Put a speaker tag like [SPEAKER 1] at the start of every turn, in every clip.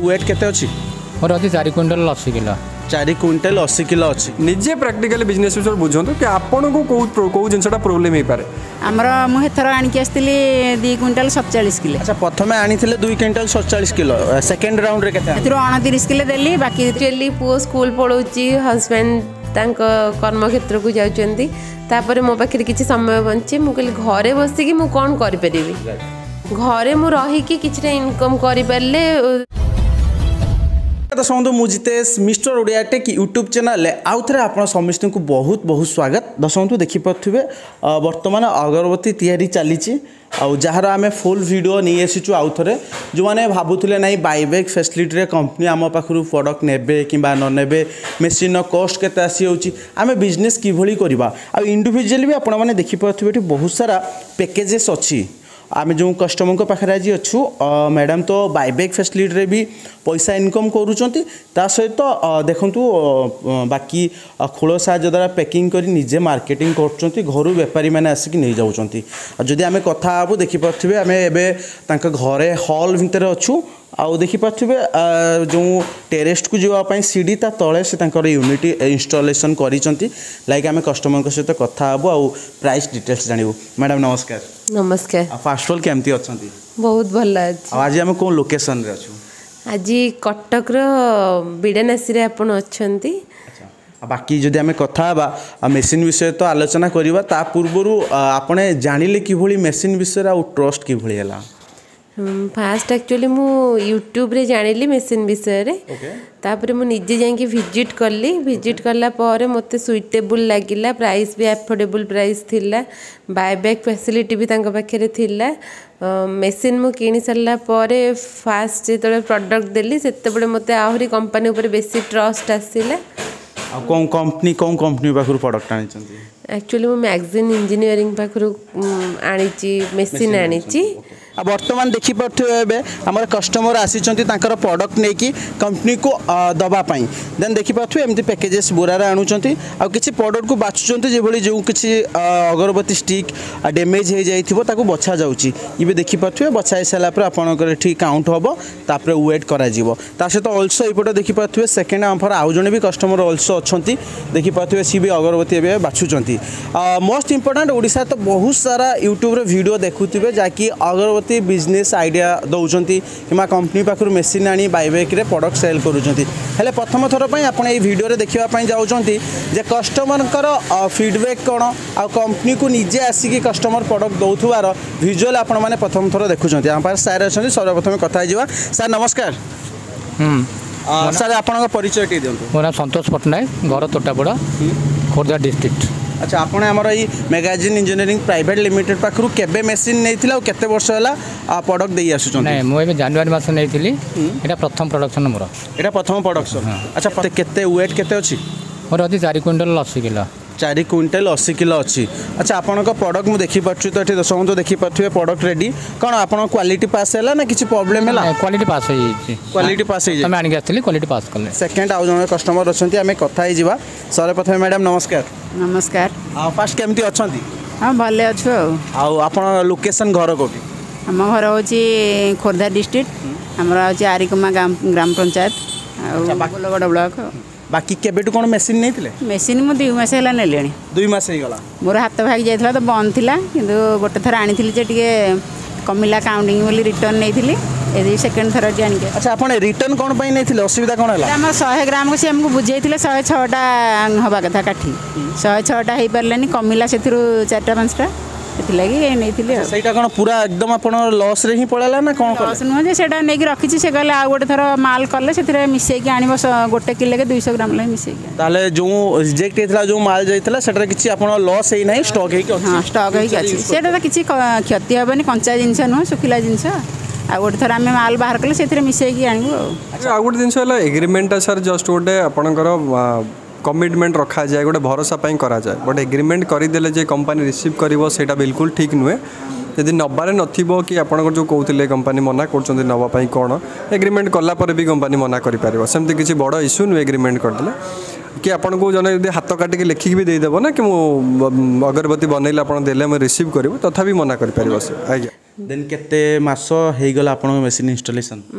[SPEAKER 1] Wait केते अछि
[SPEAKER 2] मोर अच्छी 4 क्विंटल 80 किलो
[SPEAKER 1] 4 क्विंटल 80 किलो अछि
[SPEAKER 3] निजे प्रैक्टिकली बिजनेस विषय बुझंतु कि आपन को को जिनसटा प्रॉब्लम हे पारे
[SPEAKER 4] हमर मु हेथर आनी के आस्तिली 2 क्विंटल 47 किलो।
[SPEAKER 1] अच्छा प्रथमे आनिथिले 2 क्विंटल 47 किलो सेकंड राउंड रे केते
[SPEAKER 4] एथरो 29 किलो देली बाकी
[SPEAKER 5] एक्चुअली पुओ स्कूल पढौची हस्बैंड तांको कर्म क्षेत्र को जाउचंती तापर मो पाखरे किछि समय बंचे मु कहली घरे बसी कि मु कोन करि परिबी घरे मु रही कि किछटा इनकम करि परले।
[SPEAKER 1] दर्शक मु Jitesh mister Odia tech YouTube channel आउ थे आप समस्त को बहुत बहुत स्वागत। दर्शक देखिपे बर्तमान अगरबत्ती तैयारी चली जार आम फुल वीडियो नहीं आसीचु आउ थे जो मैंने भावुले ना बाइबैक फैसिलिटी कंपनी आम पाखु प्रोडक्ट नेबे कि न नेबे मेसीन कॉस्ट केते आसी आम बिजनेस किभली करवा आ इंडिविजुअली भी आपण मैंने देखिपे बहुत सारा पैकेजेस अच्छी आम जो कस्टमर को पाखे आज अच्छु मैडम तो बाइबैक फैसिलिटी रे भी पैसा इनकम करूँच सहित देखु बाकी खोल साहय द्वारा पैकिंग कर निजे मार्केटिंग कर बेपारी मैंने आसिक नहीं जाऊँच जदि आम कथा हेबू देखिपे आम एवं घरे हॉल भितर अच्छु आउ देखिपे जो टेरेस्ट को जावाई सीढ़ी ता तले से यूनिट इंस्टॉलेशन करिसेंती लाइक आम कस्टमर सहित कथा हेबू आउ प्राइस डिटेल्स जानबू। मैडम नमस्कार।
[SPEAKER 5] नमस्कार।
[SPEAKER 1] फर्स्ट ऑफ ऑल केमती अच्छी
[SPEAKER 5] बहुत भल अच्छी
[SPEAKER 1] आज आम कौन लोकेशन रे अच्छु
[SPEAKER 5] आज कटक बिड़ानासी आपण अच्छी
[SPEAKER 1] बाकी जदि आम कथा मेसीन विषय तो आलोचना करवा ता पूर्व आपने जानिले कि मेसीन विषय आउ ट्रस्ट कि
[SPEAKER 5] फास्ट एक्चुअली मु यूट्यूब रे जानिली मेसीन विषय रे तापर मु निजे जाके विजिट करली विजिट करला पर मते सुइटेबल लागिला प्राइस भी अफोर्डेबल प्राइस थिला बायबैक फैसिलिटी भी तांका पाखरे थिला मेसीन मु किनी सरला पर फास्ट जेतले प्रोडक्ट देली सेते बडे मते आहुरी कंपनी ऊपर बेसी ट्रस्ट आसीला।
[SPEAKER 1] कौन कंपनी पाखु प्रोडक्ट आनी
[SPEAKER 5] एक्चुअली मु मैगजीन इंजीनियरिंग पाखु आनी मेसीन आनी
[SPEAKER 1] बर्तमान देखिपे आम कस्टमर आसी प्रॉडक्ट नहीं कि कंपनी को दवापाई देन देखिपे एमती पैकेजेस बुरार आणुंट आ किसी प्रॉडक्ट को बाछुंट जो किसी अगरबत्ती स्टिक डैमेज हो जाए बछा जाऊँगी ये देखिपे बछाई सारापर आपंकर काउंट हम तापर वेट कर सहित अल्सो यपटे देखिपे सेकेंड आम आउ जड़े भी कस्टमर अल्सो अच्छा देखिपे सी भी अगरबत्ती ए बाछुंट मोस्ट इंपोर्टेंट ओडिशा तो बहुत सारा यूट्यूब वीडियो देखुवे जहाँकि अगरबत्ती बिजनेस आइडिया दौरान कि कंपनी पाखु मेसीन आनी बाइबैक रे प्रोडक्ट सेल करें प्रथम थर पर आप भिडियो देखापी जाऊँगी कस्टमर फीडबैक कौन आ कंपनी को निजे आसिक कस्टमर प्रोडक्ट दौथार विजुअल आपण मैंने प्रथम थर देखुं आम पास सार अच्छा सर्वप्रथम कथा सार नमस्कार। सार आपन परिचय टी दियंतु।
[SPEAKER 2] मोर नाम संतोष पट्टनायक घर तोटापड़ा खोर्धा डिस्ट्रिक्ट।
[SPEAKER 1] अच्छा आपण आमर ये मैगजीन इंजीनियरिंग प्राइवेट लिमिटेड पाखु केबे मेसीन नहीं केते वर्ष है प्रोडक्ट दे आसुछ
[SPEAKER 2] नहीं मुझे जनवरी मास नहीं एटा प्रथम प्रोडक्शन मोर
[SPEAKER 1] एटा प्रथम प्रोडक्शन। अच्छा केते वेट केते अछि
[SPEAKER 2] मोर अच्छी 4 क्विंटल 80 किलो
[SPEAKER 1] 4 क्विंटल 80 किलो अच्छी। अच्छा आपन प्रोडक्ट मुझे देखिपे तो ये दर्शक तो देखिपे प्रोडक्ट रेडी कौन आप क्वालिटी पास है ना किसी प्रॉब्लम है
[SPEAKER 2] क्वालिटी पास हो
[SPEAKER 1] क्वालिटी पास हो
[SPEAKER 2] आनिक आसती क्वालिटी पास कले
[SPEAKER 1] सेकेंड आउ जन कस्टमर अच्छा आम कथा हो सर्वप्रथम मैडम नमस्कार।
[SPEAKER 4] नमस्कार।
[SPEAKER 1] फास्ट केमती अच्छा
[SPEAKER 4] हाँ भले अच्छु
[SPEAKER 1] आप लोकेशन घर कौटी
[SPEAKER 4] आम घर हूँ खोर्धा डिस्ट्रिक्ट आमर हूँ आरिकुमा ग्राम पंचायत बोलगड़ ब्लॉक
[SPEAKER 1] बाकी केबेटू कौन मेसीन नहीं
[SPEAKER 4] मेसीन मु 2 मास है ने
[SPEAKER 1] 2 मास होगा
[SPEAKER 4] मोर हाथ भागी जाता तो बंद थी कि गोटे थर आनी टे कमिला काउंटिंग बोली रिटर्न नहीं थी सेकेंड थर आनी।
[SPEAKER 1] अच्छा आप रिटर्न कौन नहीं असुविधा कौन है
[SPEAKER 4] आम 100 ग्राम को सी आमको बुझे 106टा हवा कथा काठी 106टा हो पारानी कमिला से 4टा 5टा से
[SPEAKER 1] कौन पूरा एकदम आप लॉस रे ही पड़ेगा ना कौन
[SPEAKER 4] लॉस नुह से नहीं रखी से कहले आ गोटे थर माल कले से मिसेक आन गोटे किलो के 200 ग्राम मिसेक
[SPEAKER 1] ताले जो रिजेक्ट होता जो माल जाता है किसी लॉस ही ना स्टॉक
[SPEAKER 4] हाँ स्टॉक होता तो किसी क्षति हेनी कंचा जिनस नुह सुखिला जिनस आ गोटे थर आम माल बाहर कले से मिसेक आनबू
[SPEAKER 3] आ गोटे जिन एग्रीमेंट सर जस्ट गोटे आपंकर कमिटमेंट रखा जाए गोटे भरोसा करा जाए बट एग्रीमेंट करदेले जे कंपनी रिसीव करिवो सेटा बिल्कुल ठीक नुहे यदि नबारे नथिबो कि आपन जो कहते कंपनी मना कर नवाई कौन एग्रीमेंट कला पर भी कंपनी मना कर सेमती किसी बड़ इश्यू नुहे एग्रीमेंट करदेले कि आपन को जने यदि हाथ काटिक लिखिक भी देदेव ना कि मु अगरबत्ती बनइले आपन देले मैं रिसीव करिवो तथा भी मना कर पारिबो से आज्ञा
[SPEAKER 1] देन केते मास हेगला आपन मेसिन इंस्टॉलेशन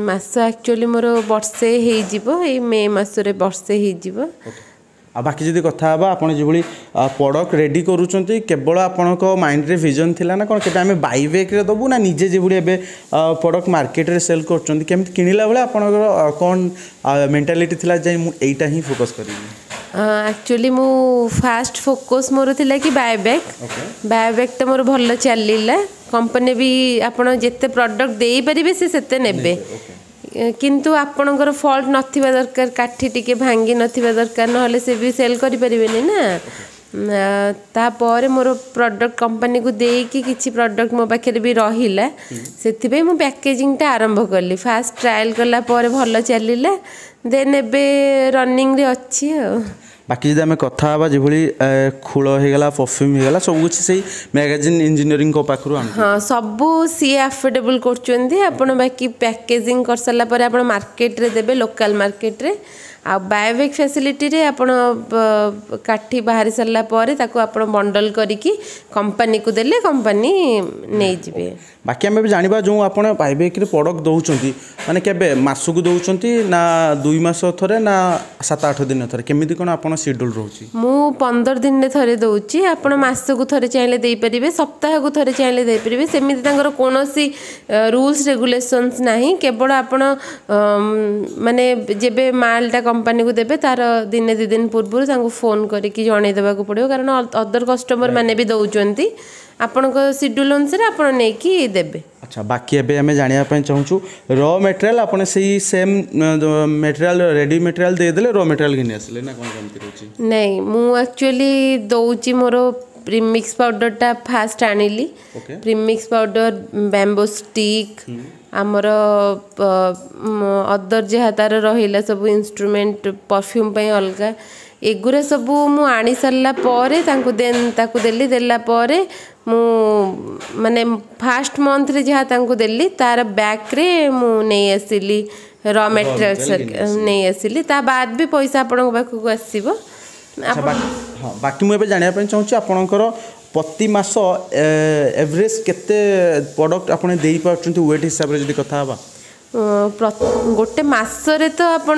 [SPEAKER 5] ମାସ ଆକ୍ଚୁଆଲି ମୋର ବର୍ଷେ ହେଇଯିବ, ଏଇ ମେ ମାସରେ ବର୍ଷେ ହେଇଯିବ।
[SPEAKER 1] ଆଉ ବାକି ଯଦି କଥା ହେବା ଆପଣ ଯେଭଳି ପ୍ରଡ଼କ୍ଟ ରେଡ଼ି କରୁଛନ୍ତି କେବଳ ଆପଣଙ୍କ ମାଇଣ୍ଡରେ ଭିଜନ୍ ଥିଲା ନା କ'ଣ କେବେ ଆମେ ବାଇବେକ୍ରେ ଦେବୁ ନା ନିଜେ ଯେଭଳି ଏବେ ପ୍ରଡ଼କ୍ଟ ମାର୍କେଟରେ ସେଲ୍ କରୁଛନ୍ତି କେମିତି କିଣିଲା ବେଳେ ଆପଣଙ୍କର କ'ଣ ମେଣ୍ଟାଲିଟି ଥିଲା ଯେ ମୁଁ ଏଇଟା ହିଁ ଫୋକସ୍ କରିବି?
[SPEAKER 5] ଆକ୍ଚୁଆଲି ମୁଁ ଫାଷ୍ଟ ଫୋକସ୍ ମୋର ଥିଲା କି ବାୟୋବ୍ୟାଗ୍ଟା ମୋର ଭଲ ଚାଲିଲା। କମ୍ପାନୀ ବି ଆପଣ ଯେତେ ପ୍ରଡ଼କ୍ଟ ଦେଇପାରିବେ ସେ ସେତେ ନେବେ, କିନ୍ତୁ ଆପଣଙ୍କର ଫଲ୍ଟ ନଥିବା ଦରକାର, କାଠି ଟିକେ ଭାଙ୍ଗି ନଥିବା ଦରକାର, ନହେଲେ ସେ ବି ସେଲ୍ କରିପାରିବେନି ନା। ତାପରେ ମୋର ପ୍ରଡ଼କ୍ଟ କମ୍ପାନୀକୁ ଦେଇକି କିଛି ପ୍ରଡ଼କ୍ଟ ମୋ ପାଖରେ ବି ରହିଲା, ସେଥିପାଇଁ ମୁଁ ପ୍ୟାକେଜିଂଟା ଆରମ୍ଭ କଲି। ଫାଷ୍ଟ ଟ୍ରାଏଲ୍ କଲା ପରେ ଭଲ ଚାଲିଲା, ଦେନ୍ ଏବେ ରନିଂରେ ଅଛି ଆଉ।
[SPEAKER 1] ବାକି ଯଦି ଆମେ କଥା ହେବା ଯେଭଳି ଖୋଳ ହେଇଗଲା ପରଫ୍ୟୁମ୍ ହେଇଗଲା ସବୁକିଛି ସେଇ ମ୍ୟାଗାଜିନ୍ ଇଞ୍ଜିନିୟରିଂଙ୍କ ପାଖରୁ
[SPEAKER 5] ହଁ ସବୁ ସିଏ ଆଫୋର୍ଡେବଲ୍ କରୁଛନ୍ତି। ଆପଣ ବାକି ପ୍ୟାକେଜିଂ କରିସାରିଲା ପରେ ଆପଣ ମାର୍କେଟରେ ଦେବେ, ଲୋକାଲ୍ ମାର୍କେଟରେ। ଆଉ ବାୟୋବ୍ୟାଗ୍ ଫ୍ୟାସିଲିଟିରେ ଆପଣ କାଠି ବାହାରି ସାରିଲା ପରେ ତାକୁ ଆପଣ ବଣ୍ଡଲ କରିକି କମ୍ପାନୀକୁ ଦେଲେ କମ୍ପାନୀ ନେଇଯିବେ।
[SPEAKER 1] ବାକି ଆମେ ବି ଜାଣିବା ଯେଉଁ ଆପଣ ବାୟୋବ୍ୟାଗ୍ରେ ପ୍ରଡ଼କ୍ଟ ଦେଉଛନ୍ତି ମାନେ କେବେ ମାସକୁ ଦେଉଛନ୍ତି ନା 2 ମାସ ଥରେ ନା 7-8 ଦିନ ଥରେ କେମିତି କ'ଣ ଆପଣ ସିଡ୍ୟୁଲ୍ ରହୁଛି?
[SPEAKER 5] ମୁଁ 15 ଦିନରେ ଥରେ ଦେଉଛି। ଆପଣ ମାସକୁ ଥରେ ଚାହିଁଲେ ଦେଇପାରିବେ, ସପ୍ତାହକୁ ଥରେ ଚାହିଁଲେ ଦେଇପାରିବେ। ସେମିତି ତାଙ୍କର କୌଣସି ରୁଲ୍ସ ରେଗୁଲେସନ୍ସ ନାହିଁ। କେବଳ ଆପଣ ମାନେ ଯେବେ ମାଲଟା କମ୍ପାନୀକୁ ଦେବେ ତାର ଦିନେ 2 ଦିନ ପୂର୍ବରୁ ତାଙ୍କୁ ଫୋନ୍ କରିକି ଜଣାଇ ଦେବାକୁ ପଡ଼ିବ, କାରଣ ଅଦର କଷ୍ଟମର ମାନେ ବି ଦେଉଛନ୍ତି। ଆପଣଙ୍କ ସିଡ୍ୟୁଲ୍ ଅନୁସାରେ ଆପଣ ନେଇକି ଦେବେ।
[SPEAKER 1] ଆଚ୍ଛା ବାକି ଏବେ ଆମେ ଜାଣିବା ପାଇଁ ଚାହୁଁଛୁ ର ମେଟେରିଆଲ୍ ଆପଣ ସେଇ ସେମ୍ ମେଟେରିଆଲ୍ ରେଡ଼ି ମେଟେରିଆଲ୍ ଦେଇଦେଲେ ର ମେଟେରିଆଲ୍ ଘିନି ଆସିଲେ ନା କ'ଣ କେମିତି ରହୁଛି?
[SPEAKER 5] ନାଇଁ ମୁଁ ଆକ୍ଚୁଆଲି ଦେଉଛି ମୋର ପ୍ରିମିକ୍ସ ପାଉଡ଼ରଟା ଫାଷ୍ଟ ଆଣିଲି। ପ୍ରିମିକ୍ସ ପାଉଡ଼ର, ବ୍ୟାମ୍ବୋ ଷ୍ଟିକ୍, ଆମର ଅଦର ଯାହା ତାର ରହିଲା ସବୁ ଇନଷ୍ଟ୍ରୁମେଣ୍ଟ, ପରଫ୍ୟୁମ୍ ପାଇଁ ଅଲଗା, ଏଗୁଡ଼ା ସବୁ ମୁଁ ଆଣି ସାରିଲା ପରେ ତାକୁ ଦେଲା ପରେ ମୁଁ ମାନେ ଫାଷ୍ଟ ମନ୍ଥରେ ଯାହା ତାଙ୍କୁ ଦେଲି ତାର ବ୍ୟାକ୍ରେ ମୁଁ ନେଇ ଆସିଲି ର ମେଟେରିଆଲ୍ସ ନେଇ ଆସିଲି। ତା ବାଦ ବି ପଇସା ଆପଣଙ୍କ ପାଖକୁ ଆସିବ।
[SPEAKER 1] ହଁ ବାକି ମୁଁ ଏବେ ଜାଣିବା ପାଇଁ ଚାହୁଁଛି ଆପଣଙ୍କର ପ୍ରତି ମାସ ଏଭରେଜ୍ କେତେ ପ୍ରଡ଼କ୍ଟ ଆପଣ ଦେଇପାରୁଛନ୍ତି ୱେଟ୍ ହିସାବରେ ଯଦି କଥା ହେବା?
[SPEAKER 5] ଗୋଟେ ମାସରେ ତ ଆପଣ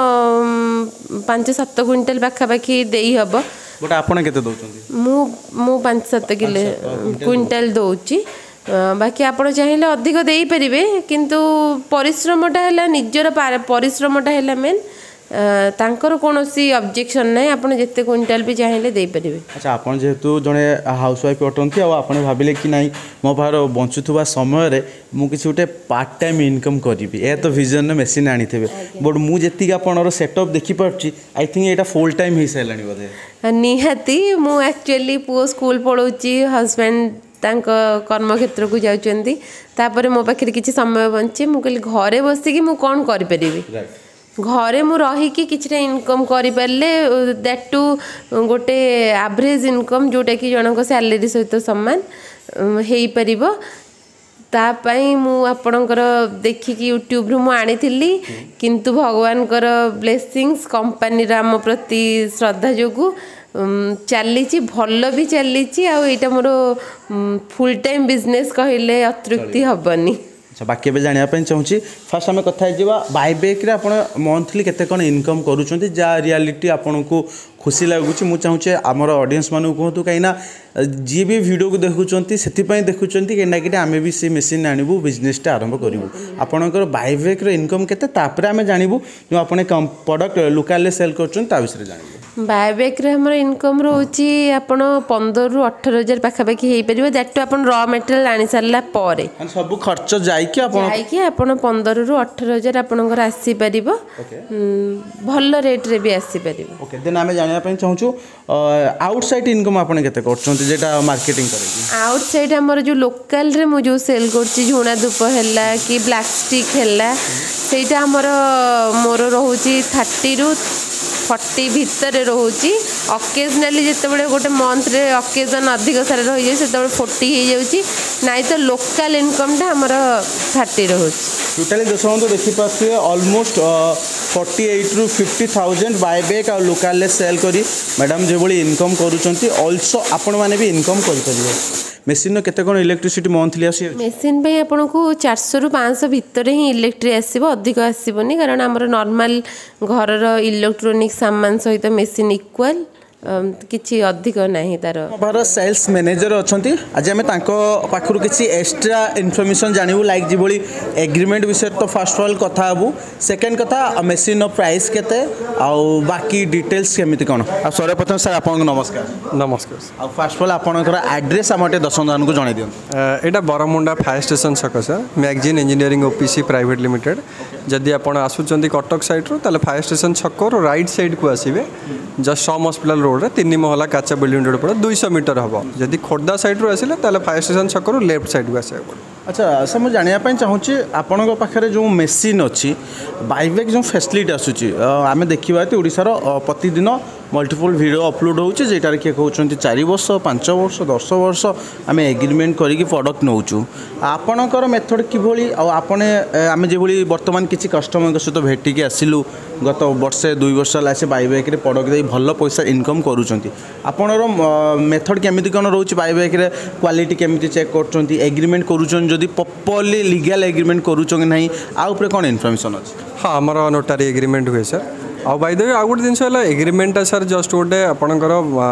[SPEAKER 5] 5-7 କୁଇଣ୍ଟାଲ ପାଖାପାଖି ଦେଇହେବ।
[SPEAKER 1] ଗୋଟେ ଆପଣ କେତେ ଦେଉଛନ୍ତି?
[SPEAKER 5] ମୁଁ 5-7 କୁଇଣ୍ଟାଲ ଦେଉଛି। ବାକି ଆପଣ ଚାହିଁଲେ ଅଧିକ ଦେଇପାରିବେ, କିନ୍ତୁ ପରିଶ୍ରମଟା ହେଲା ନିଜର ପରିଶ୍ରମଟା ହେଲା ମେନ୍। ତାଙ୍କର କୌଣସି ଅବଜେକ୍ସନ୍ ନାହିଁ, ଆପଣ ଯେତେ କୁଇଣ୍ଟାଲ ବି ଚାହିଁଲେ ଦେଇପାରିବେ।
[SPEAKER 1] ଆଚ୍ଛା ଆପଣ ଯେହେତୁ ଜଣେ ହାଉସ୍ ୱାଇଫ୍ ଅଟନ୍ତି ଆଉ ଆପଣ ଭାବିଲେ କି ନାଇଁ ମୋ ପାଖରେ ବଞ୍ଚୁଥିବା ସମୟରେ ମୁଁ କିଛି ଗୋଟେ ପାର୍ଟ ଟାଇମ୍ ଇନକମ୍ କରିବି, ଏହା ତ ଭିଜନ୍ରେ ମେସିନ୍ ଆଣିଥିବେ, ବଟ୍ ମୁଁ ଯେତିକି ଆପଣଙ୍କର ସେଟଅପ୍ ଦେଖିପାରୁଛି ଆଇ ଥିଙ୍କ୍ ଏଇଟା ଫୁଲ୍ ଟାଇମ୍ ହେଇସାରିଲାଣି ବୋଧେ?
[SPEAKER 5] ନିହାତି। ମୁଁ ଆକ୍ଚୁଆଲି ପୁଅ ସ୍କୁଲ ପଳାଉଛି, ହଜବ୍ୟାଣ୍ଡ ତାଙ୍କ କର୍ମକ୍ଷେତ୍ରକୁ ଯାଉଛନ୍ତି, ତାପରେ ମୋ ପାଖରେ କିଛି ସମୟ ବଞ୍ଚେ। ମୁଁ କହିଲି ଘରେ ବସିକି ମୁଁ କ'ଣ କରିପାରିବି, ଘରେ ମୁଁ ରହିକି କିଛିଟା ଇନକମ୍ କରିପାରିଲେ ଦ୍ୟାଟ୍ ଟୁ ଗୋଟେ ଆଭରେଜ୍ ଇନକମ୍ ଯେଉଁଟାକି ଜଣଙ୍କ ସ୍ୟାଲେରୀ ସହିତ ସମାନ ହେଇପାରିବ। ତା ପାଇଁ ମୁଁ ଆପଣଙ୍କର ଦେଖିକି ୟୁଟ୍ୟୁବରୁ ମୁଁ ଆଣିଥିଲି, କିନ୍ତୁ ଭଗବାନଙ୍କର ବ୍ଲେସିଙ୍ଗସ୍, କମ୍ପାନୀର ଆମ ପ୍ରତି ଶ୍ରଦ୍ଧା ଯୋଗୁଁ ଚାଲିଛି, ଭଲ ବି ଚାଲିଛି। ଆଉ ଏଇଟା ମୋର ଫୁଲ୍ ଟାଇମ୍ ବିଜନେସ୍ କହିଲେ ଅତ୍ୟୁକ୍ତି ହେବନି।
[SPEAKER 1] ଆଚ୍ଛା ବାକି ଏବେ ଜାଣିବା ପାଇଁ ଚାହୁଁଛି ଫାର୍ଷ୍ଟ ଆମେ କଥା ହେଇଯିବା ବାୟୋବ୍ୟାଗ୍ରେ ଆପଣ ମନ୍ଥଲି କେତେ କ'ଣ ଇନକମ୍ କରୁଛନ୍ତି, ଯାହା ରିଆଲିଟି ଆପଣଙ୍କୁ ଖୁସି ଲାଗୁଛି। ମୁଁ ଚାହୁଁଛି ଆମର ଅଡ଼ିଏନ୍ସ ମାନଙ୍କୁ କୁହନ୍ତୁ, କାହିଁକିନା ଯିଏ ବି ଭିଡ଼ିଓକୁ ଦେଖୁଛନ୍ତି ସେଥିପାଇଁ ଦେଖୁଛନ୍ତି କାହିଁକିନା ଆମେ ବି ସେ ମେସିନ୍ ଆଣିବୁ, ବିଜନେସ୍ଟା ଆରମ୍ଭ କରିବୁ। ଆପଣଙ୍କର ବାୟୋବ୍ୟାଗ୍ର ଇନକମ୍ କେତେ, ତାପରେ ଆମେ ଜାଣିବୁ ଯେଉଁ ଆପଣ ପ୍ରଡ଼କ୍ଟ ଲୋକାଲ୍ରେ ସେଲ୍ କରୁଛନ୍ତି ତା ବିଷୟରେ ଜାଣିବୁ।
[SPEAKER 5] ବାୟୋବ୍ୟାଗ୍ରେ ଆମର ଇନକମ୍ ରହୁଛି ଆପଣ 15,000 ରୁ 18,000 ପାଖାପାଖି ହେଇପାରିବ, ଦ୍ୟାଟ୍ ଟୁ ଆପଣ ର ମେଟେରିଆଲ୍ ଆଣି ସାରିଲା ପରେ।
[SPEAKER 1] ସବୁ ଖର୍ଚ୍ଚ ଯାଇକି ଆପଣ
[SPEAKER 5] 15,000 ରୁ 18,000 ଆପଣଙ୍କର ଆସିପାରିବ, ଭଲ ରେଟ୍ରେ ବି ଆସିପାରିବ।
[SPEAKER 1] ଓକେ ଦେନ୍ ଆମେ ଜାଣିବା ପାଇଁ ଚାହୁଁଛୁ ଆଉଟସାଇଡ୍ ଇନକମ୍ ଆପଣ କେତେ କରୁଛନ୍ତି ଯେଟା ମାର୍କେଟିଂ କରିକି?
[SPEAKER 5] ଆଉଟସାଇଡ୍ ଆମର ଯେଉଁ ଲୋକାଲ୍ରେ ମୁଁ ଯେଉଁ ସେଲ୍ କରୁଛି, ଝୁଣା ଧୂପ ହେଲା କି ବ୍ଲାକ୍ ଷ୍ଟିକ୍ ହେଲା, ସେଇଟା ମୋର ରହୁଛି 30 ରୁ 40 ଭିତରେ ରହୁଛି। ଅକେଜନାଲି ଯେତେବେଳେ ଗୋଟେ ମନ୍ଥରେ ଅକେଜନ୍ ଅଧିକ ସାରା ରହିଯାଉଛି ସେତେବେଳେ 40 ହେଇଯାଉଛି, ନାଇଁ ତ ଲୋକାଲ୍ ଇନକମ୍ଟା ଆମର 30 ରହୁଛି।
[SPEAKER 1] ଟୋଟାଲି ଦର୍ଶକ ଦେଖିପାରୁଥିବେ ଅଲମୋଷ୍ଟ 48 ରୁ 50,000 ବାୟୋବ୍ୟାଗ୍ ଆଉ ଲୋକାଲ୍ରେ ସେଲ୍ କରି ମ୍ୟାଡ଼ାମ୍ ଯେଭଳି ଇନକମ୍ କରୁଛନ୍ତି, ଅଲସୋ ଆପଣମାନେ ବି ଇନକମ୍ କରିପାରିବେ। मेसीन केते कोन इलेक्ट्रिसिटी मंथली आसी
[SPEAKER 5] मेसीन पे आपन को 400 रु 500 भितर ही इलेक्ट्रिक आसीबो अधिक आसीबोनी कारण हमर नॉर्मल घरर इलेक्ट्रोनिक सामान सहित मेसीन इक्वल किछि अधिक नाही तार
[SPEAKER 1] बार सेल्स मैनेजर अछंती आज आमे तांको पाखरु किछि एक्स्ट्रा इन्फॉर्मेशन जानिबु लाइक जिबोली एग्रीमेंट विषय तो फर्स्ट ऑफ ऑल कथा हबु सेकंड कथा मेसीन नो प्राइस केते आ बाकी डिटेल्स केमिति कोन आ सर्वप्रथम सर आपन नमस्कार
[SPEAKER 3] नमस्कार
[SPEAKER 1] आ फर्स्ट ऑफ ऑल आपनकर एड्रेस हमटे दर्शकजन को जणाई दियन
[SPEAKER 3] एटा बरमुंडा फायर स्टेशन छक sir Magazine Engineering OPC private limited जदि आपण आसुचंती कटक साइड रो ताले फायर स्टेशन छक रो राइट साइड को आसीबे जस्ट सम हॉस्पिटल रोड रे 3 महला काचा बिल्डिंग रोड पड़ो 200 मीटर हम जदि खोर्धा साइड रो आसिले ताले फायर स्टेशन छक रो लेफ्ट साइड को आसे
[SPEAKER 1] अच्छा सर मुझे जाना चाहूँगी आपण पाखे जो मेसीन अच्छी बाइबैक जो फैसिलिटी आसूची आम देखा ओडार प्रतिदिन मल्टीपल वीडियो अपलोड होचे जेटार किए कहते 4 वर्ष 5 वर्ष 10 वर्ष आम एग्रीमेंट करिकी प्रोडक्ट नौचु आपणकर मेथड किभली आम जो बर्तमान किसी कस्टमर सहित भेटिकी आसिलु गत वर्षे 2 वर्ष से बाइबैक प्रोडक्ट दे भल पैसा इनकम करूँ आपणर मेथड केमिति कौन रोचे बाइबैक क्वालिटी केमिति चेक कर एग्रीमेंट करूँ जदि प्रॉपर्ली लीगल एग्रीमेंट करूँ कि नहीं आउे कौन इनफॉरमेशन अच्छी
[SPEAKER 3] हाँ आमर नोटारी एग्रीमेंट हुए सर आ बाय द वे आउ गोटे जिनस एग्रीमेंट सर जस्ट गोटे आपणकर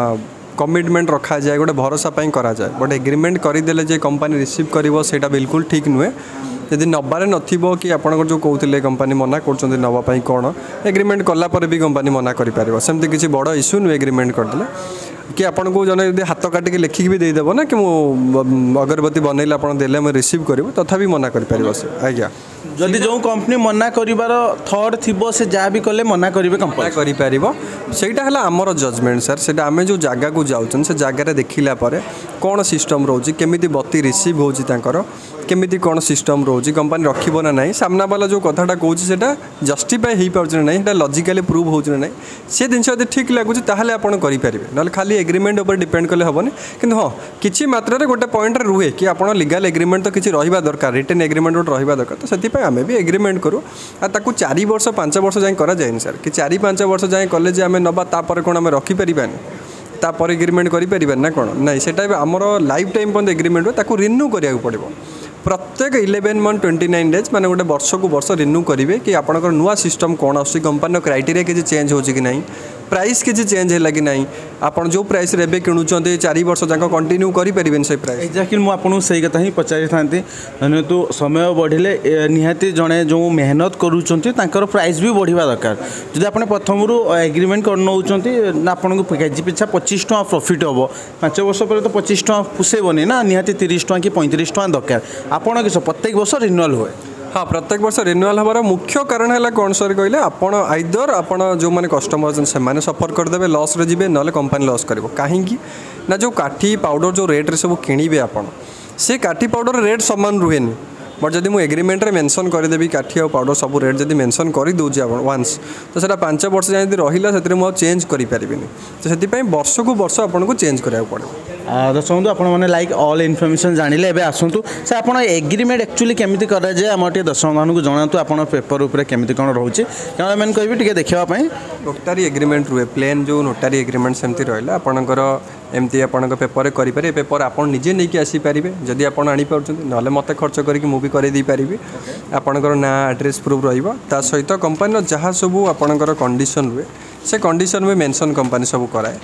[SPEAKER 3] कमिटमेंट रखा जाए गोटे भरोसा करा जाए बट एग्रीमेंट करदेले जे कंपनी रिसीव कर बिल्कुल ठीक नुहे यदि नबारे नथिबो कि आपन जो कहते कंपनी मना कर नवाई कौन एग्रीमेंट कलापर भी कंपनी मना कर सेमती किसी बड़ इश्यू नुहे एग्रीमेंट करदे कि आपन को जन यदि हाथ काटिक लिखिक भी देदेव ना कि अगरबत्ती बनइले आप देले मैं रिसीव करूँ तथापि मना कर आज्ञा
[SPEAKER 1] जदि जो कंपनी मना करिवार थर्ड थिबो से जहाँ भी कले मना करेंगे कंपनी
[SPEAKER 3] करीटा है आमर जजमेंट सर से आम जो जगह को जाऊँ से जगार देखला कौन सिस्टम रोचे केमिति बत्ती रिसीव होकर केमिति कौन सिस्टम रोचे कंपनी रखिबो ना नहीं सामना वाला जो कथाटा कहूँ से जस्टिफाई हो पार्छ ना नहीं लॉजिकली प्रूव हो ना से जिन यदि ठीक लगुच ताहले आपन करि परिबे न खाली एग्रीमेंट ऊपर डिपेंड कले हेबनी कि हाँ किसी मात्रा रे गोटे पॉइंट रुहे कि आपन लीगल एग्रीमेंट तो किसी रहिबा दरकार रिटन एग्रीमेंट गोटे रहिबा दरकार तो से आम भी एग्रीमेंट करूँ आ ताकू 4 वर्ष 5 वर्ष जाए करा जाए सर कि 4-5 वर्ष जाए कॉलेज आम नबा तापर कौन आम रखिपारानी तापर एग्रीमेंट करें ना कौन ना सेटा आमर लाइफ टाइम पर्यंत एग्रीमेंट हो ताकू रिन्यू करा पड़ो प्रत्येक 11 मंथ 29 डेज माने गोटे वर्ष को वर्ष रिन्यू करेंगे कि आपंकर नुआ सिस्टम कौन आस कंपनी क्राइटेरिया किसी चेंज हो कि नहीं प्राइस किसी चेंज है कि नहीं आपन जो प्राइस रे किणुचंते 4 वर्ष जाक कंटिन्यू करें से प्राइस
[SPEAKER 1] एक्जाक्टली मुझे सही कथा ही पचारि था तो समय बढ़िले निहाती जड़े जो मेहनत करूँ प्राइस भी बढ़िया दरकार जब आप प्रथम एग्रीमेंट कर नौकरी आपन को केजी पिछा 25 टଙ୍କା प्रॉफिट हम 5 वर्ष पर तो 25 टଙ୍କା पुषेबनी ना निहाती 30 टଙ୍କା कि 35 टଙ୍କା दरकार आपन किस प्रत्येक वर्ष रिन्यूअल हुए
[SPEAKER 3] हाँ प्रत्येक वर्ष रिन्यूअल हमार मुख्य कारण है कौन सर कहले आपन आइदर आपन जो मैंने कस्टमर से सफर करदे लॉस रे जीवे ना कंपनी लॉस कर कहीं ना जो काठी पाउडर जो रेट रे सब किणवे आपन से काठी पाउडर रेट सामान रुहे बट जब मुझे एग्रीमेंट मेंशन करदेवी काठी और पाउडर सब रेट जब मेंशन कर दूसरी वन्स तो सेटा 5 वर्ष जाए रहा से मुझे चेंज करें तो से वर्ष को वर्ष आपन को चेंज कराया पड़े
[SPEAKER 1] दर्शक आप लाइक ऑल इनफॉरमेशन जानिले एबे आसंतु से आप एग्रीमेंट एक्चुअली केमिति करा जाए आम टे दर्शक मानक जनातु आप पेपर उपर केमिति कौन रोचे कैमरामैन कहि टिके देखापी
[SPEAKER 3] नोटारी एग्रीमेंट रुए प्लेन जो नोटारी एग्रीमेंट सेमती रहा आपणकर एमती आपण पेपर करें पेपर आप निजे नहीं आसीपारे जदि आप आनीपार ना मत खर्च करके मुझे करें आपणकर ना एड्रेस प्रूफ रहा सहित कंपनी जहाँ सब आपणकर कंडीशन रुए से कंडीशन में मेंशन कंपनी सब कराए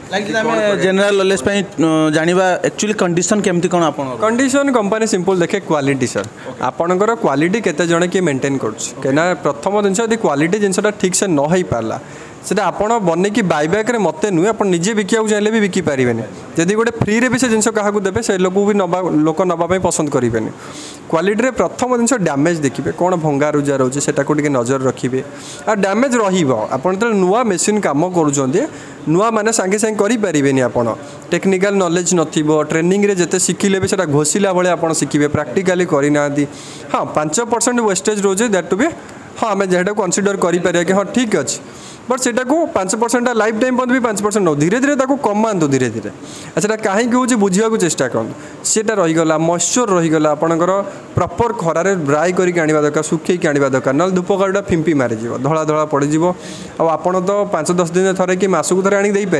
[SPEAKER 1] जनरल नॉलेज जानिबा एक्चुअली कंडीशन केमती कोन आपन
[SPEAKER 3] कंडीशन कंपनी सिंपल देखे क्वालिटी सर आपणकर क्वालिटी केते जणे के मेंटेन करछ केना प्रथम दिन यदि क्वालिटी जिनसटा ठीक से न होई पारला सेटा आपण बने कि बायबैक रे मते नुहे आपण निजे बिकिया चाहले भी बिकी पारिबेनी जदि गोटे फ्री रे भी से जिनस काहा को देबे से लोक भी लोक नबा पई पसंद करिबेनी क्वालिटी रे प्रथम जिनस डैमेज देखिबे कोन भंगा रुजा रहउचे सेटा को टिके नजर रखिबे आ डैमेज रहिबो आपण त नुवा मशीन काम करूचंदे नुआ माने संगे संगे करि पारिबेनी आपण टेक्निकल नॉलेज नथिबो ट्रेनिंग रे जते सिखिले भी सेटा घोषिला बळे आपण सिखिबे प्रैक्टिकली करि नादी हां 5% वेस्टेज रोजे दैट टू बी हां हमें जेटा कंसीडर करि पारे कि हां ठीक अछि बट सेटा को 5% लाइफ टाइम भी 5% नौ धीरे धीरे कमातु धीरे धीरे अच्छा कहीं हूँ बुझा चेष्टा करूँ सीटा रहीगला मॉइस्चर रहीगला आपंकर प्रॉपर खरारे ड्राई करके आने दरकार सुखी आने दरकार ना धूप काटा फिंपी मारिज धला धला पड़ज आप तो 5-10 दिन थे कि मसकू थे आनी पारे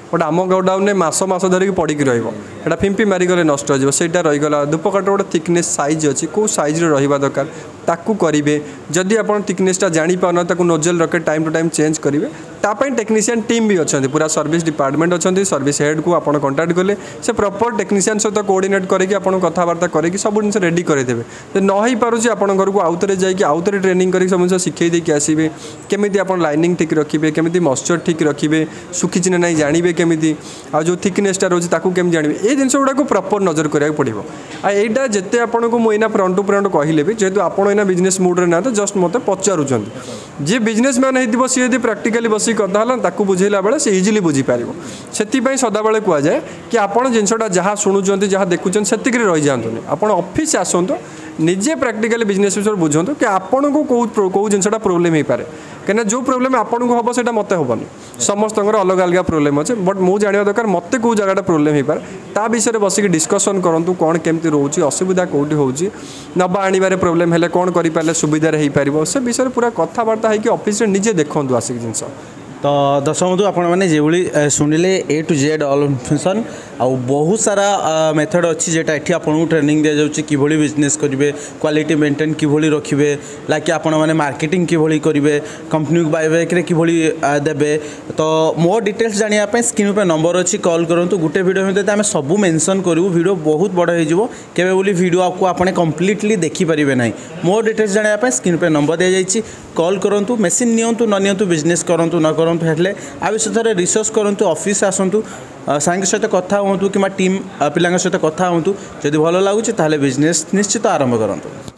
[SPEAKER 3] बट आम गोडाउन मास मास धरिक पड़क रहा फिंपी मारिगले नष्ट होटा रहीगला धूपकाठ गोटे थिकनेस साइज अच्छी कौ साइज रहा दरकार ताकू करेंगे जदि आप थिकनेसटा जापार ताकू नोजल रखे टाइम टू टाइम चेंज करेंगे तापाई टेक्नीशियन टीम भी अच्छा पूरा सर्विस डिपार्टमेंट अच्छा सर्विस हेड को आप कंटाक्ट कले से प्रॉपर टेक्नीशियन सहित कोऑर्डिनेट करके आपन कथबार्ता करके सब जिन रेडी करदेवे तो न हो पारे आप घर को आउे जाकि आउे ट्रेनिंग कर सब जिन शिखे देके आसवे केमी आप लाइनिंग ठीक रखिए केमी मॉइस्चर ठीक रखिए सुखी ना जानवे केमी आ जो थिकनेसटा रोचे ताकू केमी जानवे ये जिन गुड़ा प्रॉपर नजर करा पड़ो आईटा जिते आपको मुझे फ्रंट टू फ्रंट कहले भी जेहतु आप बिजनेस मुड्रे ना तो जस्ट मत पचारूँ जी बिजनेस मैन हो सी यदि प्राक्टिकली बस कथा बुझेला बेले से इजिली बुझीपार से सदाबले कहुए कि आपड़ जिनसा जहाँ शुणुंट जहाँ देखुं से रही जातुनि आप ऑफिस आसतु निजे प्राक्टिकली बिजनेस विषय बुझंतु कि आपन को कौ जिनसा प्रोब्लेम हो पाए कहीं जो प्रोब्लेम आपन को हम से मत हेनी समस्त अलग अलग प्रोब्लेम अच्छे बट मुझे जानवा दरकार मत कौ जगह प्रोब्लेम हो पाए ता विषय बसिक डिस्कसन करूँ कौन केमती रोचे असुविधा कौटी होची नवा आणवे प्रोब्लेम है कौन करें सुविधा हो पार से विषय पूरा कथबार्ता है ऑफिस निजे देखूँ आसिक जिनस
[SPEAKER 1] तो दर्शक बंधु आपने शुणिले A to Z all information आउ बहुत सारा मेथड अच्छी जेटा एठी आपको ट्रेनिंग दि जाऊँगी किभली बिजनेस करेंगे क्वालिटी मेंटेन किभली रखिए लाइक आपण मैंने मार्केटिंग किभली करेंगे कंपनी को बायबैक किभली देवे तो मोर डिटेल्स जानापी स्क्रीन पे नंबर अच्छी कॉल करूँ गोटे वीडियो में आम सब मेंशन करूँ वीडियो बहुत बड़ होवे बोली वीडियो आपको आपने कम्प्लीटली देखिपारे ना मोर डिटेल्स जानापी स्क्रीन पे नंबर दि जाइए कॉल करूँ मेसीन नियंतु न नियंतु बिजनेस करूँ न करूँ हेल्ले आ विषय रिसर्च करूँ ऑफिस आसतु सांग सहित कथा हूँ कि टीम पिला सहित कथा हूँ जदि भल लगुच बिजनेस निश्चित आरंभ करूँ।